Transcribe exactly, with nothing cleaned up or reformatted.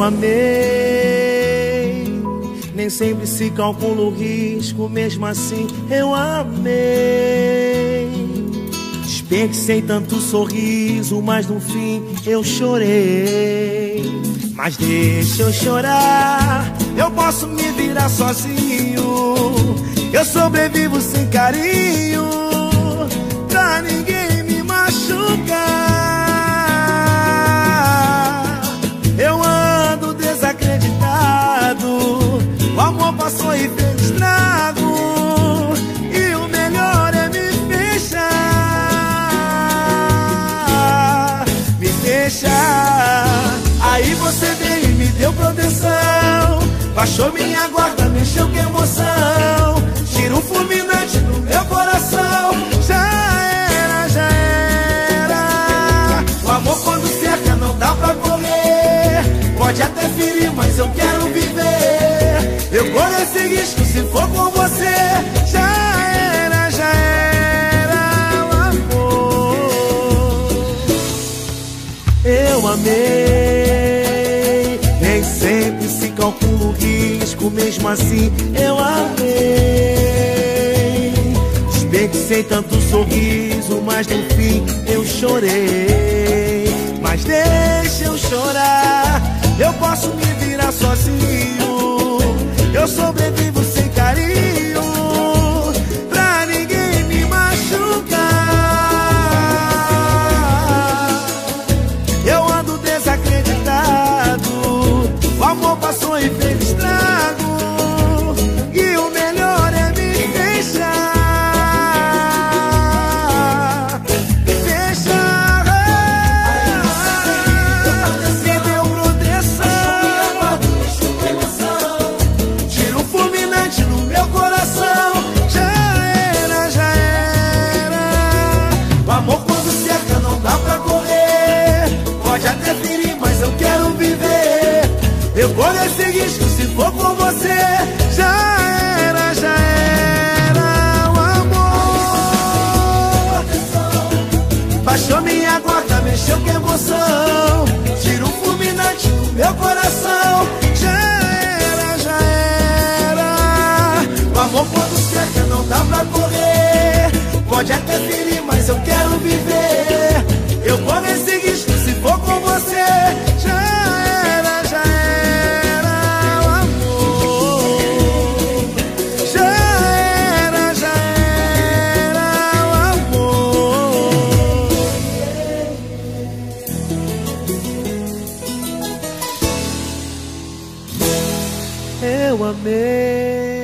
amei, nem sempre se calcula o risco, mesmo assim eu amei. Desperdicei tanto sorriso, mas no fim eu chorei. Mas deixa eu chorar, eu posso me virar sozinho. Eu sobrevivo sem carinho, pra ninguém me machucar. Eu ando desacreditado, o amor passou e fez estrago, e o melhor é me fechar. Me deixar. Aí você veio e me deu proteção, baixou minha guarda, mexeu com emoção, tiro fulminante no meu coração. Já era, já era. O amor quando cerca não dá pra correr, pode até ferir, mas eu quero viver. Eu corro esse risco se for com você. Já era, já era o amor. Eu amei, nem sempre se calcula o risco, mesmo assim eu amei. Desperdicei tanto sorriso, mas no fim eu chorei. Mas deixa eu chorar, eu posso me virar sozinho. Eu sobrevivo sem carinho, pra ninguém me machucar. Eu ando desacreditado, o amor passou e fez estrago, e o melhor é me deixar. Me deixar. Me deu proteção, tiro fulminante no meu coração. Já era, já era. O amor quando cerca não dá pra correr, pode até ferir, mas eu quero viver. Eu corro esse risco se for com você. Já era, já era o amor. Baixou minha guarda, mexeu com emoção, tiro um fulminante no meu coração. Já era, já era. O amor quando cerca não dá pra correr, pode até ferir, mas eu quero viver. Eu corro esse risco se for com você. Já era, já era o amor. Já era, já era o amor. Eu amei.